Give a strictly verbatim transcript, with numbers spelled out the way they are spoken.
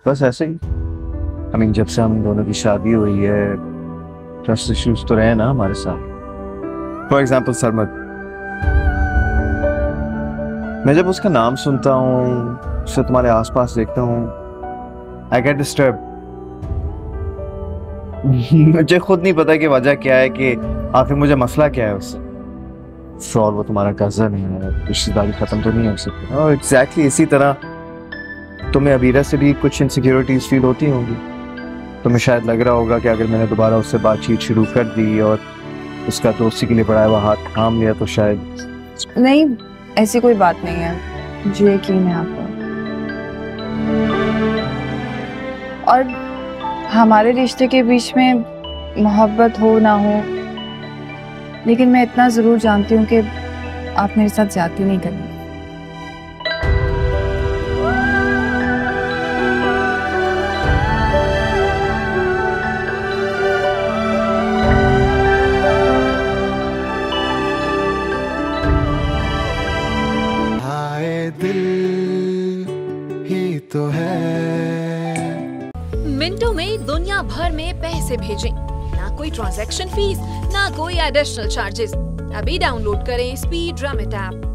बस ऐसे ही। I mean जब से हम दोनों की शादी हुई है ट्रस्ट इश्यूज तो रहे ना हमारे साथ। फॉर एग्जाम्पल सरमद, मैं जब उसका नाम सुनता हूँ, उसे तुम्हारे आसपास देखता हूँ, आई गेट डिस्टर्ब। मुझे खुद नहीं पता कि वजह क्या है, कि आखिर मुझे मसला क्या है उससे। फ्रॉड वो तुम्हारा कजन है, रिश्तेदारी खत्म तो नहीं हो सकती। और एग्जैक्टली इसी तरह तुम्हें अबीरा से भी कुछ इनसिक्योरिटीज फील होती होंगी। तुम्हें शायद लग रहा होगा कि अगर मैंने दोबारा उससे बातचीत शुरू कर दी और उसका दोस्ती के लिए बढ़ाया हुआ हाथ थाम लिया तो शायद। नहीं, ऐसी कोई बात नहीं है, मुझे यकीन है आप पर। और हमारे रिश्ते के बीच में मोहब्बत हो ना हो, लेकिन मैं इतना जरूर जानती हूँ कि आप मेरे साथ ज्यादती नहीं करेंगे। आए दिल ही तो है। मिनटों में दुनिया भर में पैसे भेजें, ना कोई ट्रांजैक्शन फीस, ना कोई एडिशनल चार्जेस। अभी डाउनलोड करें स्पीड रेमिट ऐप।